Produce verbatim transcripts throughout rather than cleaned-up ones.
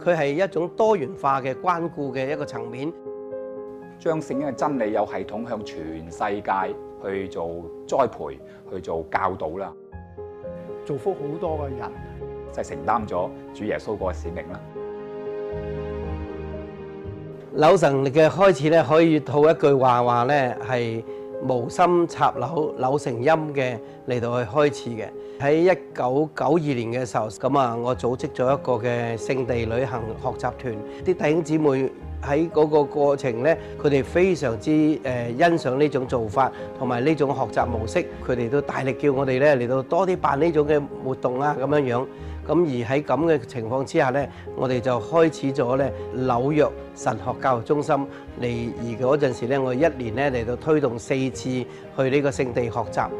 佢係一種多元化嘅關顧嘅一個層面， 將聖經嘅真理有系統向全世界去做栽培、去做教導啦， 造福好多嘅人， 即係承擔咗主耶穌個使命啦。 柳神嘅開始咧，可以套一句話話咧係無心插柳，柳成蔭嘅嚟到去開始嘅。喺一九九二年嘅時候，咁啊，我組織咗一個嘅聖地旅行學習團，啲弟兄姊妹喺嗰個過程咧，佢哋非常之誒欣賞呢種做法同埋呢種學習模式，佢哋都大力叫我哋咧嚟到多啲辦呢種嘅活動啊，咁樣樣。咁而喺咁嘅情況之下咧，我哋就開始咗咧紐約神學教育中心嚟，而嗰陣時咧，我一年咧嚟到推動四次去呢個聖地學習。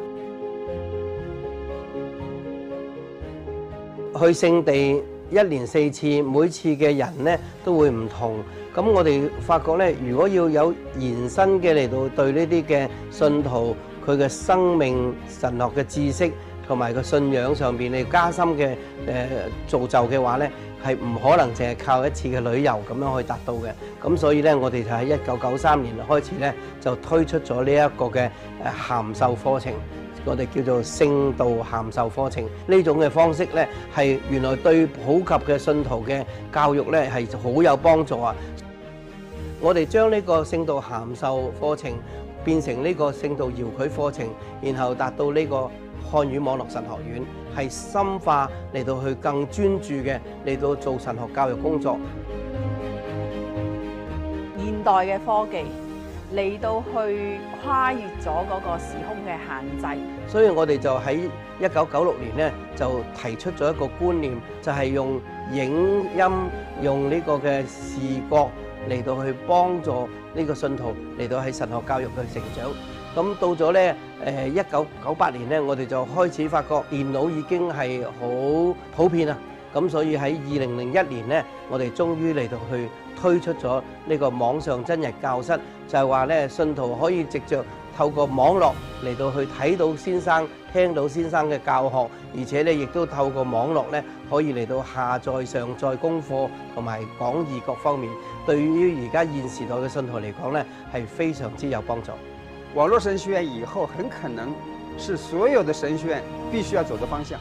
去聖地一年四次，每次嘅人咧都會唔同。咁我哋發覺咧，如果要有延伸嘅嚟到對呢啲嘅信徒佢嘅生命神學嘅知識同埋個信仰上邊嚟加深嘅誒造就嘅話咧，係唔可能淨係靠一次嘅旅遊咁樣去達到嘅。咁所以咧，我哋就喺一九九三年開始咧，就推出咗呢一個嘅誒函授課程，我哋叫做聖道函授課程。呢種嘅方式咧，係原來對普及嘅信徒嘅教育咧係好有幫助啊！我哋將呢個聖道函授課程變成呢個聖道遙距課程，然後達到呢個漢語網絡神學院，係深化嚟到去更專注嘅嚟到做神學教育工作。 現代嘅科技嚟到去跨越咗嗰個時空嘅限制， 所以我哋就喺一九九六年咧就提出咗一個觀念，就係用影音、用呢個嘅視覺嚟到去幫助呢個信徒嚟到喺神學教育嘅成長。咁到咗咧，誒一九九八年咧，我哋就開始發覺電腦已經係好普遍啦。咁所以喺二零零一年咧，我哋終於嚟到去推出咗呢個網上真人教室，就係話咧，信徒可以藉著透過網絡嚟到去睇到先生、聽到先生嘅教學，而且咧亦都透過網絡咧可以嚟到下載、上載功課同埋講義各方面，對於而家現時代嘅信徒嚟講咧，係非常之有幫助。 網絡神學院以後很可能是所有的神學院必須要走的方向。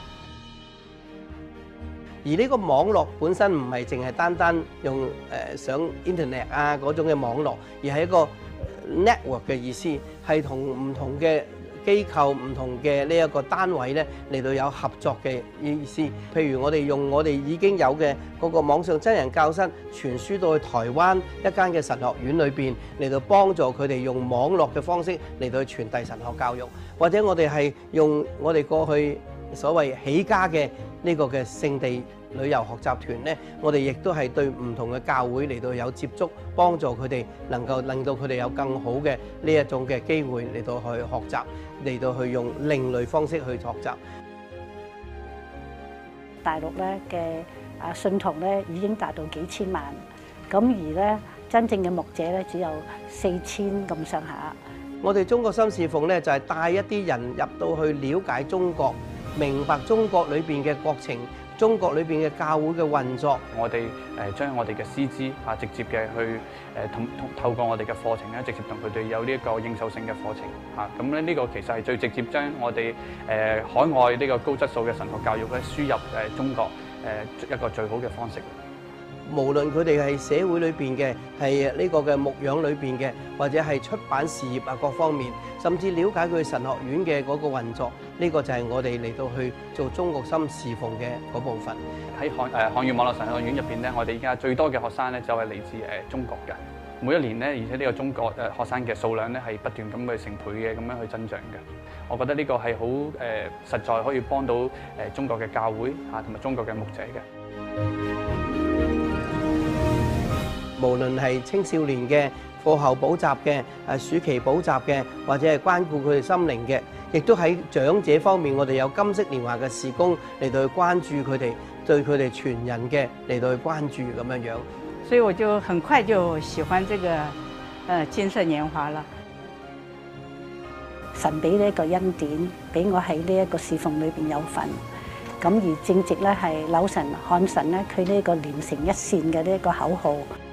而呢個網絡本身唔係淨係單單用誒、呃、上 Internet 啊嗰種嘅網絡，而係一個 network 嘅意思，係同唔同嘅機構、唔同嘅呢一個單位咧嚟到有合作嘅意思。譬如我哋用我哋已經有嘅嗰個網上真人教室傳輸到去台灣一間嘅神學院裏邊，嚟到幫助佢哋用網絡嘅方式嚟到去傳遞神學教育，或者我哋係用我哋過去所謂起家嘅呢個嘅聖地旅遊學習團咧，我哋亦都係對唔同嘅教會嚟到有接觸，幫助佢哋能夠令到佢哋有更好嘅呢一種嘅機會嚟到去學習，嚟到去用另類方式去學習。 大陸咧嘅啊信徒咧已經達到幾千萬，咁而咧真正嘅牧者咧只有四千咁上下。 我哋中國心侍奉咧就係帶一啲人入到去了解中國，明白中國裏邊嘅國情。中國裏邊嘅教會嘅運作， 我哋誒將我哋嘅師資啊，直接嘅去誒同同透過我哋嘅課程咧，直接同佢哋有呢一個認受性嘅課程嚇。咁咧呢個其實係最直接將我哋誒海外呢個高質素嘅神學教育咧輸入誒中國誒一個最好嘅方式。 無論佢哋係社會裏邊嘅，係呢個嘅牧養裏邊嘅，或者係出版事業啊各方面，甚至了解佢神學院嘅嗰個運作，呢個就係我哋嚟到去做中國心侍奉嘅嗰部分。 喺漢誒漢語網絡神學院入邊咧，我哋而家最多嘅學生咧就係嚟自誒中國嘅。每一年咧，而且呢個中國誒學生嘅數量咧係不斷咁去成倍嘅咁樣去增長嘅。我覺得呢個係好誒實在可以幫到誒中國嘅教會嚇同埋中國嘅牧者嘅。 無論係青少年嘅課後補習嘅、誒暑期補習嘅，或者係關顧佢哋心靈嘅，亦都喺長者方面，我哋有金色年華嘅事工嚟到去關注佢哋，對佢哋全人嘅嚟到去關注咁樣樣。 所以我就很快就喜歡這個呃金色年華啦。 神俾呢一個恩典，俾我喺呢一個侍奉裏邊有份。 咁而正值咧係柳神、漢神咧，佢呢個連成一線嘅呢一個口號。